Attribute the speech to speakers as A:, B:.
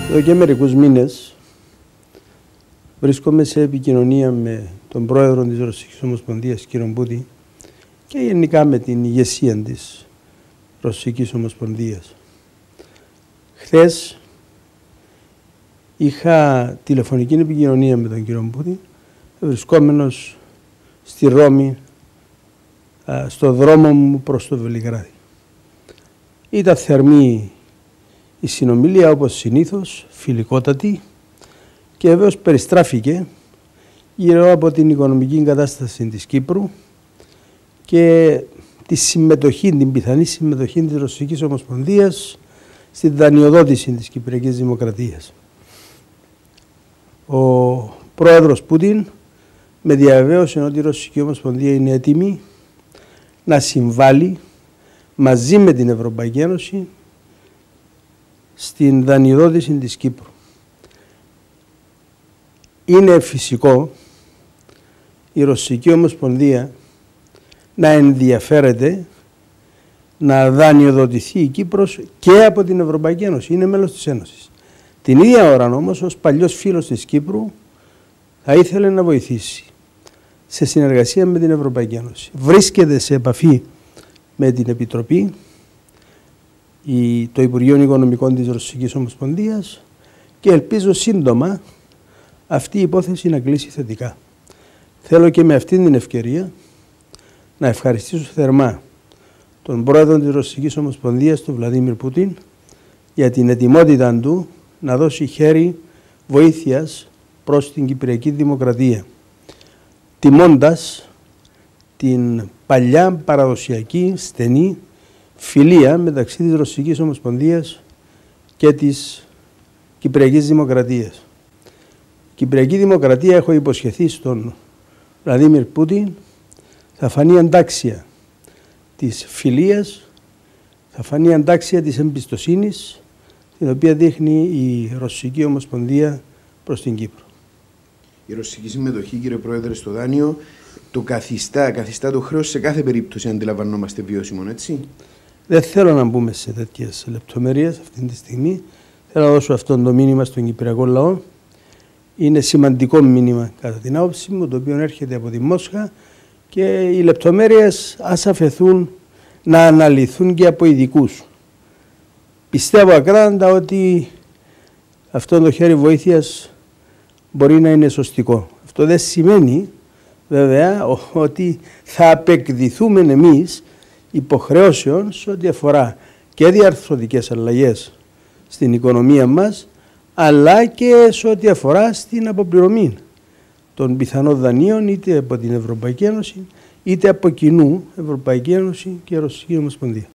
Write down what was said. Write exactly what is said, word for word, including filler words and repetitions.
A: Εδώ και μερικούς μήνες βρίσκομαι σε επικοινωνία με τον πρόεδρο της Ρωσικής Ομοσπονδίας, κύριο Πούτιν, και γενικά με την ηγεσία της Ρωσικής Ομοσπονδίας. Χθες είχα τηλεφωνική επικοινωνία με τον κύριο Πούτιν, βρισκόμενος στη Ρώμη, στο δρόμο μου προς το Βελιγράδι. Ήταν θερμή η συνομιλία, όπως συνήθως, φιλικότατη, και βέβαιως περιστράφηκε γύρω από την οικονομική κατάσταση της Κύπρου και τη συμμετοχή, την πιθανή συμμετοχή της Ρωσικής Ομοσπονδίας στη δανειοδότηση της Κυπριακής Δημοκρατίας. Ο πρόεδρος Πούτιν με διαβεβαίωσε ότι η Ρωσική Ομοσπονδία είναι έτοιμη να συμβάλλει μαζί με την Ευρωπαϊκή Ένωση στην δανειοδότηση της Κύπρου. Είναι φυσικό η Ρωσική Ομοσπονδία να ενδιαφέρεται να δανειοδοτηθεί η Κύπρος και από την Ευρωπαϊκή Ένωση. Είναι μέλος της Ένωσης. Την ίδια ώρα όμως, ως παλιός φίλος της Κύπρου, θα ήθελε να βοηθήσει σε συνεργασία με την Ευρωπαϊκή Ένωση. Βρίσκεται σε επαφή με την Επιτροπή, το Υπουργείο Οικονομικών της Ρωσικής Ομοσπονδίας, και ελπίζω σύντομα αυτή η υπόθεση να κλείσει θετικά. Θέλω και με αυτή την ευκαιρία να ευχαριστήσω θερμά τον πρόεδρο της Ρωσικής Ομοσπονδίας, τον Βλαντίμιρ Πούτιν, για την ετοιμότητα του να δώσει χέρι βοήθειας προς την Κυπριακή Δημοκρατία, τιμώντας την παλιά παραδοσιακή στενή φιλία μεταξύ της Ρωσικής Ομοσπονδίας και της Κυπριακής Δημοκρατίας. Η Κυπριακή Δημοκρατία, έχω υποσχεθεί στον Βλαντίμιρ Πούτιν, θα φανεί αντάξια της φιλίας, θα φανεί αντάξια της εμπιστοσύνης, την οποία δείχνει η Ρωσική Ομοσπονδία προς την Κύπρο.
B: Η ρωσική συμμετοχή, κύριε Πρόεδρε, στο δάνειο το καθιστά, καθιστά το χρέος σε κάθε περίπτωση, αντιλαμβανόμαστε, βιώσιμο, έτσι.
A: Δεν θέλω να μπούμε σε τέτοιες λεπτομέρειες αυτή τη στιγμή. Θέλω να δώσω αυτό το μήνυμα στον Κυπριακό λαό. Είναι σημαντικό μήνυμα κατά την άποψή μου, το οποίο έρχεται από τη Μόσχα, και οι λεπτομέρειες ας αφαιθούν να αναλυθούν και από ειδικούς. Πιστεύω ακράδαντα ότι αυτό το χέρι βοήθειας μπορεί να είναι σωστικό. Αυτό δεν σημαίνει βέβαια ότι θα απεκδηθούμε εμείς υποχρεώσεων σε ό,τι αφορά και διαρθρωτικές αλλαγές στην οικονομία μας, αλλά και σε ό,τι αφορά στην αποπληρωμή των πιθανών δανείων, είτε από την Ευρωπαϊκή Ένωση είτε από κοινού Ευρωπαϊκή Ένωση και Ρωσική Ομοσπονδία.